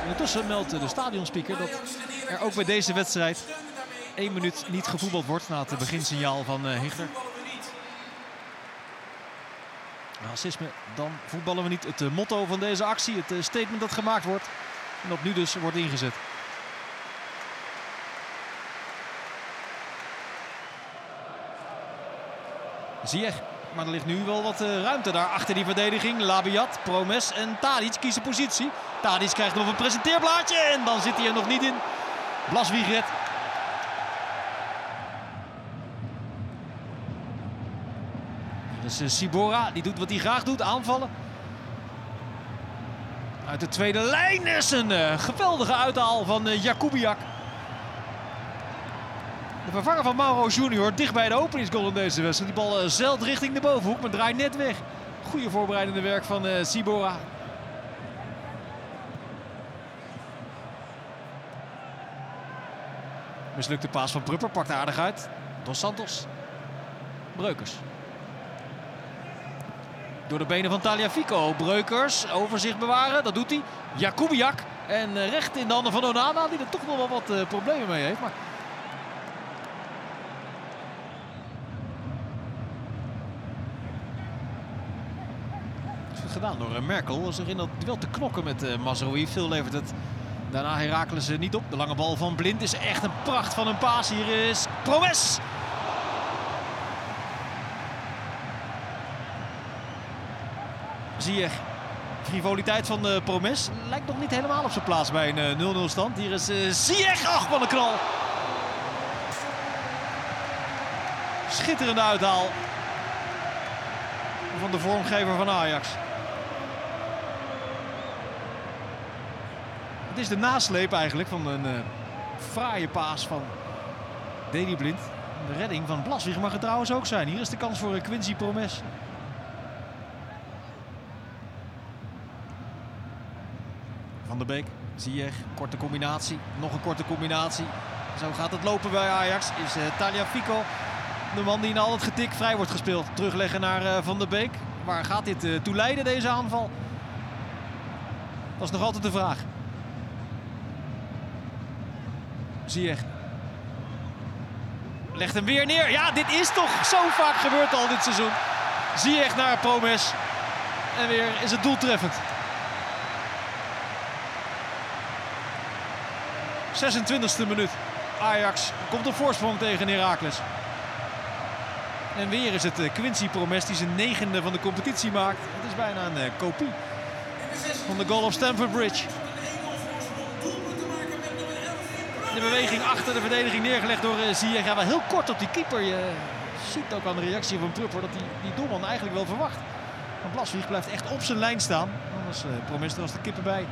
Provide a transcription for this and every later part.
Ondertussen meldt de stadionspeaker dat er ook bij deze wedstrijd 1 minuut niet gevoetbald wordt na het beginsignaal van Hichter. Racisme, dan voetballen we niet. Het motto van deze actie, het statement dat gemaakt wordt en dat nu dus wordt ingezet. Ziyech, maar er ligt nu wel wat ruimte daar achter die verdediging. Labiat, Promes en Tadic kiezen positie. Tadic krijgt nog een presenteerblaadje en dan zit hij er nog niet in. Blaswieg redt. Hier is Sibora, die doet wat hij graag doet, aanvallen. Uit de tweede lijn is een geweldige uithaal van Jakubiak. De vervanger van Mauro Junior dicht bij de openingsgoal in deze wedstrijd. Die bal zeilt richting de bovenhoek, maar draait net weg. Goede voorbereidende werk van Sibora. Mislukte paas van Prupper, pakt aardig uit. Dos Santos. Breukers. Door de benen van Tagliafico. Breukers, overzicht bewaren, dat doet hij. Jakubiak. En recht in de handen van Onana, die er toch nog wel wat problemen mee heeft. Maar gedaan door Merkel. Zich in dat duel te knokken met Mazraoui. Veel levert het daarna Heracles niet op. De lange bal van Blind is echt een pracht van een paas. Hier is Promes. Ziyech. Frivoliteit van Promes. Lijkt nog niet helemaal op zijn plaats bij een 0-0 stand. Hier is Ziyech. Ach, wat een knal. Schitterende uithaal van de vormgever van Ajax. Het is de nasleep eigenlijk van een fraaie paas van Daley Blind. De redding van Blaswieg mag het trouwens ook zijn. Hier is de kans voor Quincy Promes. Van der Beek, Ziyech, korte combinatie. Nog een korte combinatie. Zo gaat het lopen bij Ajax. Is Tagliafico de man die in al het getik vrij wordt gespeeld. Terugleggen naar Van der Beek. Waar gaat dit toe leiden, deze aanval? Dat is nog altijd de vraag. Ziyech legt hem weer neer. Ja, dit is toch zo vaak gebeurd al dit seizoen. Ziyech naar Promes. En weer is het doeltreffend. 26e minuut. Ajax komt op voorsprong tegen Heracles. En weer is het Quincy Promes die zijn 9e van de competitie maakt. Het is bijna een kopie van de goal op Stamford Bridge. De beweging achter de verdediging neergelegd door Ziyech. Ja, wel heel kort op die keeper. Je ziet ook aan de reactie van Prupper dat die doelman eigenlijk wel verwacht. Maar Blaswieg blijft echt op zijn lijn staan. Anders Promes er als de kippen bij.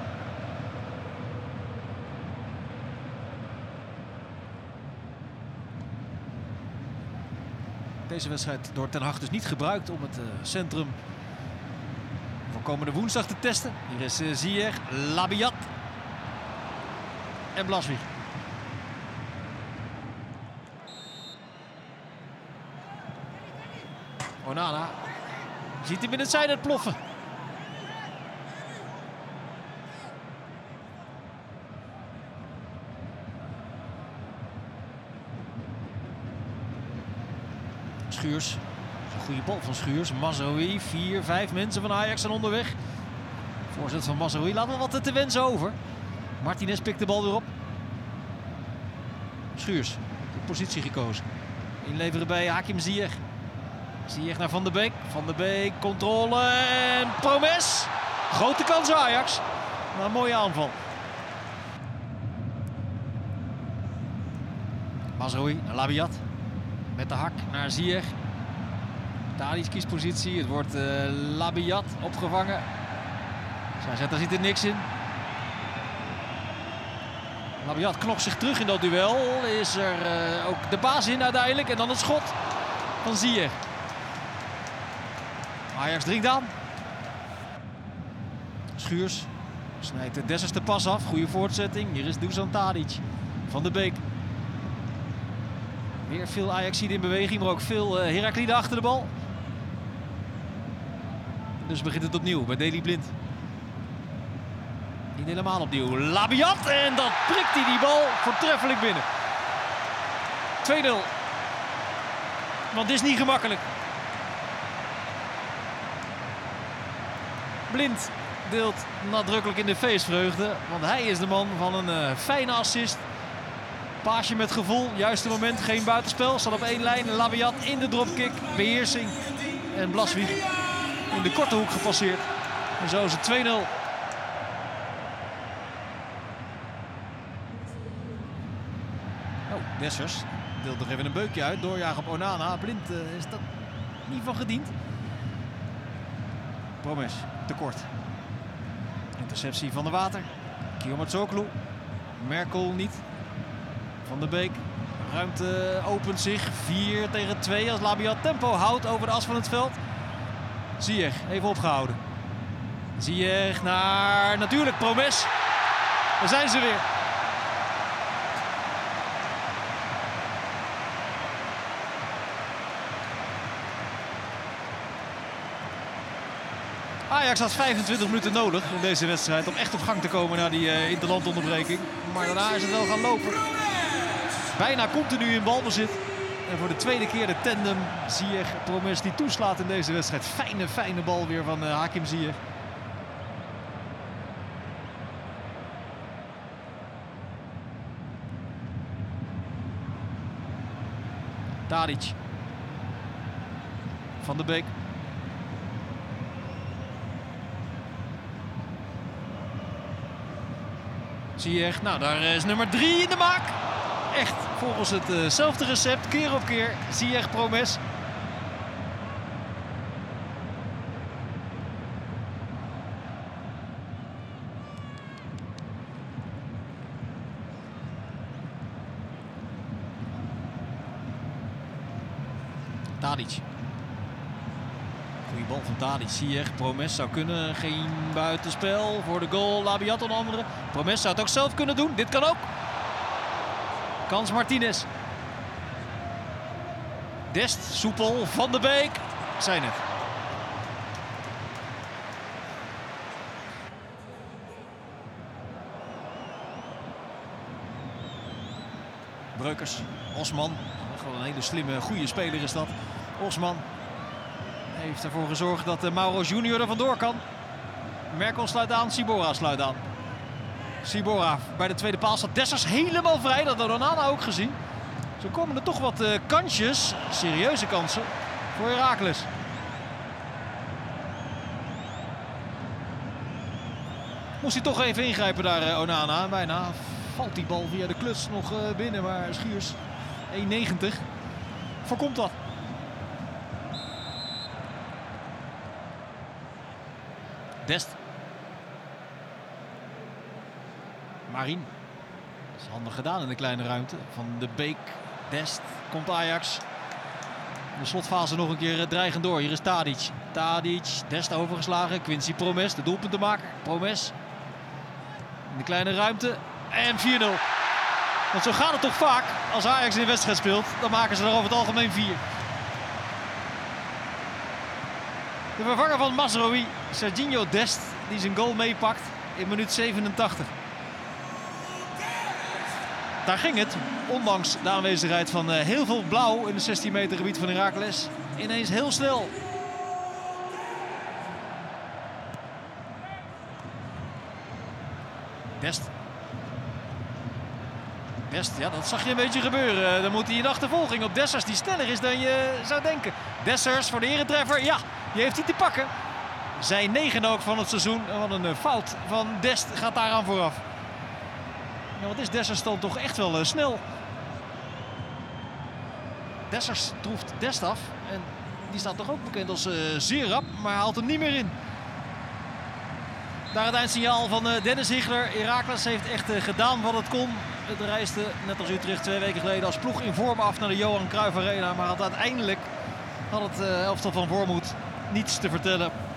Deze wedstrijd door Ten Hag dus niet gebruikt om het centrum voor komende woensdag te testen. Hier is Ziyech, Labiat en Blaswieg. Onana ziet hem in het zijnet ploffen. Schuurs, een goede bal van Schuurs. Mazraoui, 4-5 mensen van Ajax zijn onderweg. Voorzet van Mazraoui laat wel wat te wensen over. Martinez pikt de bal weer op. Schuurs, de positie gekozen. Inleveren bij Hakim Ziyech. Ziyech naar Van der Beek. Van der Beek, controle en Promes. Grote kans Ajax. Maar een mooie aanval. Mazraoui naar Labiat. Met de hak naar Ziyech. Tadic kiest positie. Het wordt Labiat opgevangen. Daar zit er niks in. Labiat knokt zich terug in dat duel. Is er ook de baas in uiteindelijk. En dan het schot van Ziyech. Ajax dringt aan. Schuurs snijdt de Dessers pas af. Goede voortzetting. Hier is Dusan Tadic. Van der Beek. Weer veel Ajaxiden in beweging, maar ook veel Herakliden achter de bal. Dus begint het opnieuw bij Daley Blind. Niet helemaal opnieuw. Labiat en dat prikt hij die bal voortreffelijk binnen. 2-0. Want het is niet gemakkelijk. Blind deelt nadrukkelijk in de feestvreugde. Want hij is de man van een fijne assist. Paasje met gevoel, juiste moment, geen buitenspel. Staat op één lijn, Labiat in de dropkick, beheersing. En Blaswieg in de korte hoek gepasseerd. En zo is het 2-0. Oh, Dessers deelt nog even een beukje uit. Doorjagen op Onana. Blind is dat niet van gediend. Promes, tekort. Interceptie van de Water. Kiomatsoglu. Merkel niet. Van der Beek. Ruimte opent zich. 4 tegen 2 als Labiat tempo houdt over de as van het veld. Ziyech even opgehouden. Ziyech naar natuurlijk Promes. Daar zijn ze weer. Ajax had 25 minuten nodig in deze wedstrijd om echt op gang te komen na die interlandonderbreking. Maar daarna is het wel gaan lopen. Bijna continu in balbezit. En voor de tweede keer de tandem Ziyech-Promes die toeslaat in deze wedstrijd. Fijne bal weer van Hakim Ziyech. Tadic. Van der Beek. Ziyech, nou daar is nummer 3 in de maak. Echt volgens hetzelfde recept, keer op keer. Ziyech-Promes. Tadic. Goeie bal van Tadic. Ziyech, Promes zou kunnen. Geen buitenspel voor de goal. Labiat onder andere. Promes zou het ook zelf kunnen doen. Dit kan ook. Kans Martinez. Dest, soepel, Van der Beek. Zijn het. Breukers, Osman. Gewoon een hele slimme, goede speler is dat. Osman heeft ervoor gezorgd dat Mauro Junior er vandoor kan. Merkel sluit aan, Sibora sluit aan. Sibora bij de tweede paal staat Dessers helemaal vrij. Dat had Onana ook gezien. Zo komen er toch wat kansjes, serieuze kansen, voor Heracles. Moest hij toch even ingrijpen daar, Onana. Bijna valt die bal via de kluts nog binnen. Maar Schuurs 1,90 voorkomt dat. Dest. Marien. Dat is handig gedaan in de kleine ruimte. Van de Beek. Dest. Komt Ajax. In de slotfase nog een keer dreigend door. Hier is Tadic. Tadic. Dest overgeslagen. Quincy Promes. De doelpuntenmaker. Promes. In de kleine ruimte. En 4-0. Want zo gaat het toch vaak. Als Ajax in een wedstrijd speelt. Dan maken ze er over het algemeen 4. De vervanger van Mazraoui. Serginho Dest. Die zijn goal meepakt. In minuut 87. Daar ging het, ondanks de aanwezigheid van heel veel blauw in het 16 meter gebied van Heracles. Ineens heel snel. Dest. Dest, ja, dat zag je een beetje gebeuren. Dan moet hij in achtervolging op Dessers, die sneller is dan je zou denken. Dessers voor de eretreffer, ja, die heeft hij te pakken. Zijn 9e ook van het seizoen. Wat een fout van Dest gaat daaraan vooraf. Ja, wat is Dessers dan toch echt wel snel. Dessers troeft Dest af. En die staat toch ook bekend als zeer rap, maar haalt hem niet meer in. Daar het eindsignaal van Dennis Higler. Heracles heeft echt gedaan wat het kon. Het reisde, net als Utrecht 2 weken geleden, als ploeg in vorm af naar de Johan Cruijff Arena. Maar had uiteindelijk het elftal van Voormoed niets te vertellen.